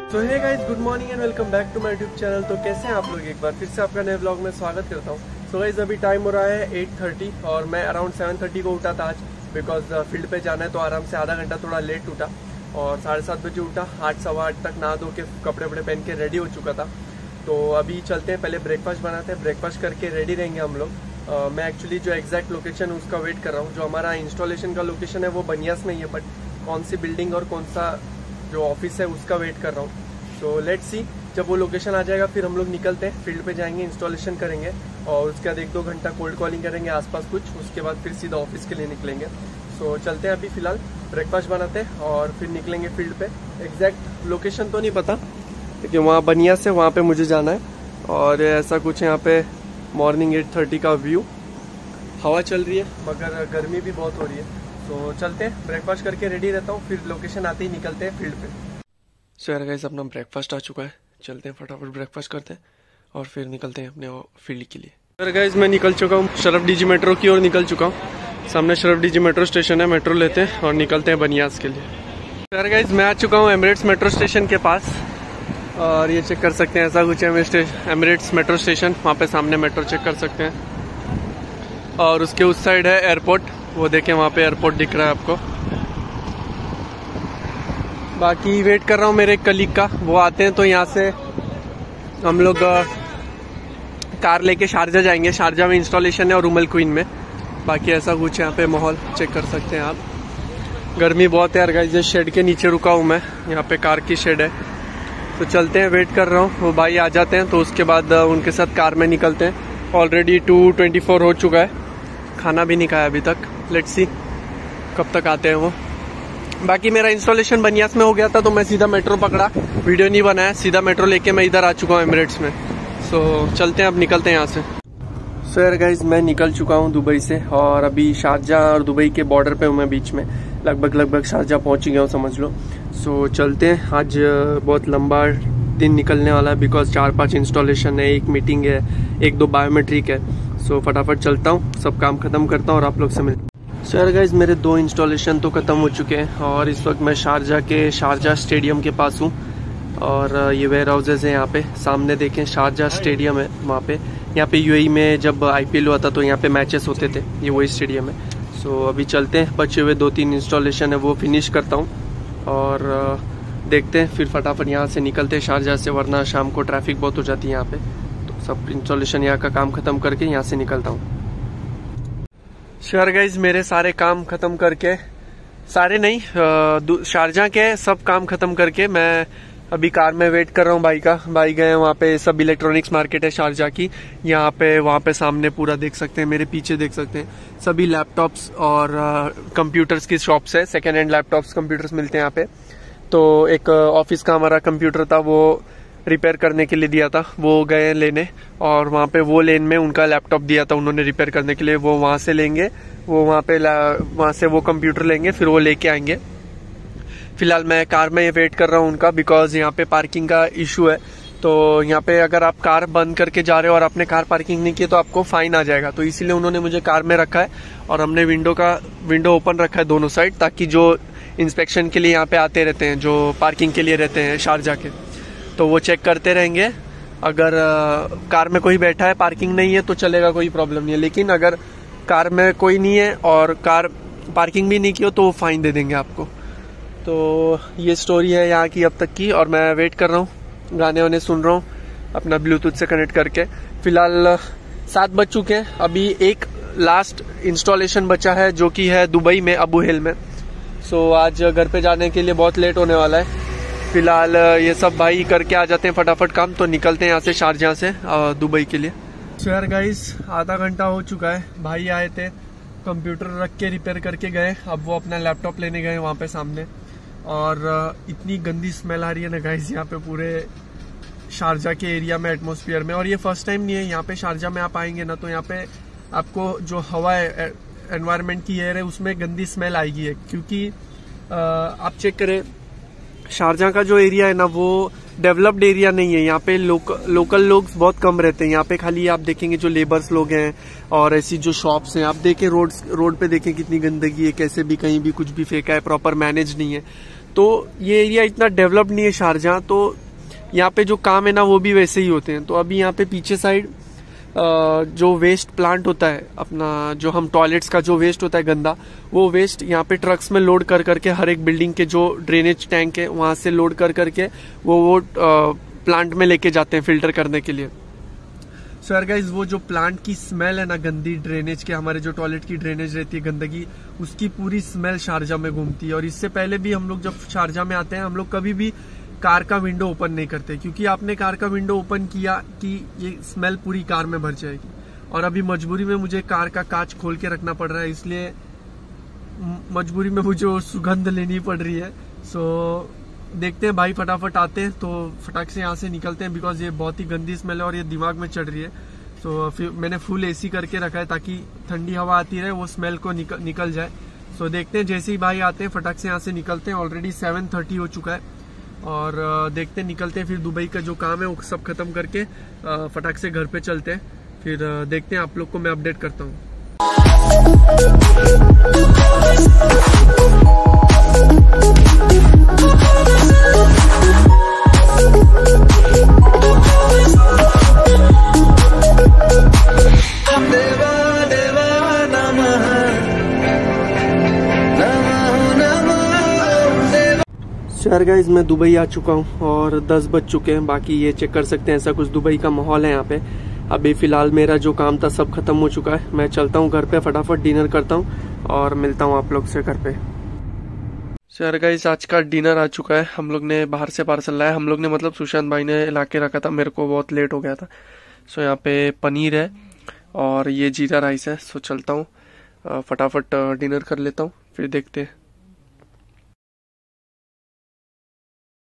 तो hey guys, good morning and welcome back to my YouTube channel. तो कैसे हैं आप लोग? एक बार फिर से आपका नए व्लॉग में स्वागत करता हूं। सो गाइस, अभी टाइम हो रहा है 8:30 और मैं अराउंड 7:30 को उठा था आज, बिकॉज फील्ड पे जाना है। तो आराम से आधा घंटा थोड़ा लेट उठा और 7:30 बजे उठा। 8 सवा 8 तक नहा धो के कपड़े वपड़े पहन के रेडी हो चुका था। तो अभी चलते हैं, पहले ब्रेकफास्ट बनाते हैं। ब्रेकफास्ट करके रेडी रहेंगे हम लोग। मैं एक्चुअली जो एग्जैक्ट लोकेशन है उसका वेट कर रहा हूँ। जो हमारा इंस्टॉलेशन का लोकेशन है वो बनियास में ही है, बट कौन सी बिल्डिंग और कौन सा जो ऑफिस है उसका वेट कर रहा हूँ। सो लेट्स सी, जब वो लोकेशन आ जाएगा फिर हम लोग निकलते हैं, फील्ड पे जाएंगे, इंस्टॉलेशन करेंगे और उसके बाद 1-2 घंटा कोल्ड कॉलिंग करेंगे आसपास कुछ। उसके बाद फिर सीधा ऑफिस के लिए निकलेंगे। सो चलते हैं, अभी फिलहाल ब्रेकफास्ट बनाते हैं और फिर निकलेंगे फील्ड पे। एग्जैक्ट लोकेशन तो नहीं पता, क्योंकि वहाँ बनिया से वहाँ पे मुझे जाना है। और ऐसा कुछ यहाँ पे मॉर्निंग 8:30 का व्यू। हवा चल रही है मगर गर्मी भी बहुत हो रही है। तो चलते हैं, ब्रेकफास्ट करके रेडी रहता हूँ, फिर लोकेशन आते ही निकलते हैं फील्ड पे। सो यार गाइस, अपना ब्रेकफास्ट आ चुका है। चलते हैं फटाफट ब्रेकफास्ट करते हैं और फिर निकलते हैं अपने फील्ड के लिए। यार गाइस, मैं निकल चुका हूँ, शरफ डीजी मेट्रो की ओर निकल चुका हूँ। सामने शरफ डीजी मेट्रो स्टेशन है, मेट्रो लेते हैं और निकलते हैं बनियास के लिए। यार गाइस, मैं आ चुका हूँ एमिरेट्स मेट्रो स्टेशन के पास और ये चेक कर सकते हैं, ऐसा कुछ है एमिरेट्स मेट्रो स्टेशन। वहाँ पे सामने मेट्रो चेक कर सकते हैं और उसके उस साइड है एयरपोर्ट। वो देखें, वहाँ पे एयरपोर्ट दिख रहा है आपको। बाकी वेट कर रहा हूँ मेरे कलीग का, वो आते हैं तो यहाँ से हम लोग कार लेके शारजा जाएंगे। शारजा में इंस्टॉलेशन है और उमल क्वीन में। बाकी ऐसा कुछ यहाँ पे माहौल चेक कर सकते हैं आप। गर्मी बहुत है यार गाइस। शेड के नीचे रुका हूँ मैं, यहाँ पे कार की शेड है। तो चलते हैं, वेट कर रहा हूँ, वो भाई आ जाते हैं तो उसके बाद उनके साथ कार में निकलते हैं। ऑलरेडी 2:24 हो चुका है, खाना भी नहीं खाया अभी तक। लेट्स सी कब तक आते हैं वो। बाकी मेरा इंस्टॉलेशन बनियास में हो गया था तो मैं सीधा मेट्रो पकड़ा, वीडियो नहीं बनाया, सीधा मेट्रो लेके मैं इधर आ चुका हूँ एमिरेट्स में। सो चलते हैं, अब निकलते हैं यहाँ से। सो यार गाइस, मैं निकल चुका हूँ दुबई से और अभी शारजा और दुबई के बॉर्डर पे हूँ मैं, बीच में। लगभग शारजा पहुँच गया हूँ समझ लो। सो चलते हैं, आज बहुत लंबा दिन निकलने वाला है, बिकॉज 4-5 इंस्टॉलेशन है, एक मीटिंग है, 1-2 बायोमेट्रिक है। सो फटाफट चलता हूँ, सब काम खत्म करता हूँ और आप लोग से मिलता हूँ। सो यार गाइस, मेरे 2 इंस्टॉलेशन तो ख़त्म हो चुके हैं और इस वक्त मैं शारजा स्टेडियम के पास हूँ। और ये वेयर हाउसेज हैं यहाँ पे, सामने देखें शारजा स्टेडियम है वहाँ पे। यहाँ पे यूएई में जब IPL हुआ था तो यहाँ पे मैचेस होते थे, ये वही स्टेडियम है। सो अभी चलते हैं, बचे हुए 2-3 इंस्टॉलेशन है वो फिनिश करता हूँ और देखते हैं, फिर फटाफट यहाँ से निकलते हैं शारजा से, वरना शाम को ट्रैफिक बहुत हो जाती है यहाँ पे। तो सब इंस्टॉलेशन यहाँ का काम ख़त्म करके यहाँ से निकलता हूँ। यार गाइस, मेरे सारे काम खत्म करके, सारे नहीं, शारजा के सब काम खत्म करके मैं अभी कार में वेट कर रहा हूँ भाई का। भाई गए वहाँ पे, सब इलेक्ट्रॉनिक्स मार्केट है शारजा की। यहाँ पे वहाँ पे सामने पूरा देख सकते हैं, मेरे पीछे देख सकते हैं, सभी लैपटॉप्स और कंप्यूटर्स की शॉप्स है। सेकेंड हैंड लैपटॉप्स कंप्यूटर्स मिलते हैं यहाँ पे। तो एक ऑफिस का हमारा कंप्यूटर था, वो रिपेयर करने के लिए दिया था, वो गए लेने और वहाँ पे वो लेन में उनका लैपटॉप दिया था उन्होंने रिपेयर करने के लिए। वो वहाँ से लेंगे, वो वहाँ से वो कंप्यूटर लेंगे, फिर वो लेके आएंगे। फिलहाल मैं कार में वेट कर रहा हूँ उनका, बिकॉज यहाँ पे पार्किंग का इशू है। तो यहाँ पे अगर आप कार बंद करके जा रहे हो और आपने कार पार्किंग नहीं की तो आपको फाइन आ जाएगा। तो इसीलिए उन्होंने मुझे कार में रखा है और हमने विंडो ओपन रखा है दोनों साइड, ताकि जो इंस्पेक्शन के लिए यहाँ पे आते रहते हैं, जो पार्किंग के लिए रहते हैं शारजा के, तो वो चेक करते रहेंगे। अगर कार में कोई बैठा है, पार्किंग नहीं है तो चलेगा, कोई प्रॉब्लम नहीं है। लेकिन अगर कार में कोई नहीं है और कार पार्किंग भी नहीं की हो तो वो फाइन दे देंगे आपको। तो ये स्टोरी है यहाँ की अब तक की। और मैं वेट कर रहा हूँ, गाने वाने सुन रहा हूँ अपना ब्लूटूथ से कनेक्ट करके। फिलहाल 7 बज चुके हैं, अभी एक लास्ट इंस्टॉलेशन बचा है जो कि है दुबई में, अबू हेल में। सो आज घर पे जाने के लिए बहुत लेट होने वाला है। फिलहाल ये सब भाई करके आ जाते हैं फटाफट काम, तो निकलते हैं यहाँ से शारजा से दुबई के लिए। सो यार गाइस, आधा घंटा हो चुका है, भाई आए थे, कंप्यूटर रख के रिपेयर करके गए। अब वो अपना लैपटॉप लेने गए वहाँ पे सामने। और इतनी गंदी स्मेल आ रही है ना गाइस यहाँ पे पूरे शारजा के एरिया में, एटमॉस्फेयर में। और ये फर्स्ट टाइम नहीं है यहाँ पे शारजा में, आप आएंगे ना तो यहाँ पे आपको जो हवा है, एनवायरनमेंट की एयर है, उसमें गंदी स्मेल आएगी है। क्योंकि आप चेक करें, शारजा का जो एरिया है ना वो डेवलप्ड एरिया नहीं है। यहाँ पे लोकल लोग बहुत कम रहते हैं। यहाँ पे खाली आप देखेंगे जो लेबर्स लोग हैं और ऐसी जो शॉप्स हैं, आप देखें रोड पे देखें कितनी गंदगी है, कैसे भी कहीं भी कुछ भी फेंका है, प्रॉपर मैनेज नहीं है। तो ये एरिया इतना डेवलप्ड नहीं है शारजाह, तो यहाँ पे जो काम है ना वो भी वैसे ही होते हैं। तो अभी यहाँ पे पीछे साइड जो वेस्ट प्लांट होता है अपना, जो हम टॉयलेट्स का जो वेस्ट होता है गंदा, वो वेस्ट यहाँ पे ट्रक्स में लोड कर करके हर एक बिल्डिंग के जो ड्रेनेज टैंक है वहां से लोड कर करके वो प्लांट में लेके जाते हैं फिल्टर करने के लिए। सो यार गाइस, वो जो प्लांट की स्मेल है ना गंदी ड्रेनेज के, हमारे जो टॉयलेट की ड्रेनेज रहती है गंदगी, उसकी पूरी स्मेल शारजाह में घूमती है। और इससे पहले भी हम लोग जब शारजाह में आते हैं, हम लोग कभी भी कार का विंडो ओपन नहीं करते, क्योंकि आपने कार का विंडो ओपन किया कि ये स्मेल पूरी कार में भर जाएगी। और अभी मजबूरी में मुझे कार का कांच खोल के रखना पड़ रहा है, इसलिए मजबूरी में मुझे वो सुगंध लेनी पड़ रही है। सो देखते हैं भाई, फटाफट आते हैं तो फटाक से यहाँ से निकलते हैं, बिकॉज ये बहुत ही गंदी स्मेल है और ये दिमाग में चढ़ रही है। सो फिर मैंने फुल एसी करके रखा है ताकि ठंडी हवा आती रहे, वो स्मेल को निकल जाए। सो देखते हैं, जैसे ही भाई आते हैं फटाक से यहाँ से निकलते हैं। ऑलरेडी 7:30 हो चुका है और देखते हैं, निकलते हैं। फिर दुबई का जो काम है वो सब खत्म करके फटाक से घर पे चलते हैं। फिर देखते हैं, आप लोग को मैं अपडेट करता हूँ। यार गाइस, मैं दुबई आ चुका हूँ और 10 बज चुके हैं। बाकी ये चेक कर सकते हैं, ऐसा कुछ दुबई का माहौल है यहाँ पे। अभी फिलहाल मेरा जो काम था सब खत्म हो चुका है। मैं चलता हूँ घर पे, फटाफट डिनर करता हूँ और मिलता हूँ आप लोग से घर पे। यार गाइस, आज का डिनर आ चुका है। हम लोग ने बाहर से पार्सल लाया, हम लोग ने मतलब सुशांत भाई ने ला के रखा था, मेरे को बहुत लेट हो गया था। सो यहाँ पे पनीर है और ये जीरा राइस है। सो चलता हूँ, फटाफट डिनर कर लेता हूँ, फिर देखते हैं।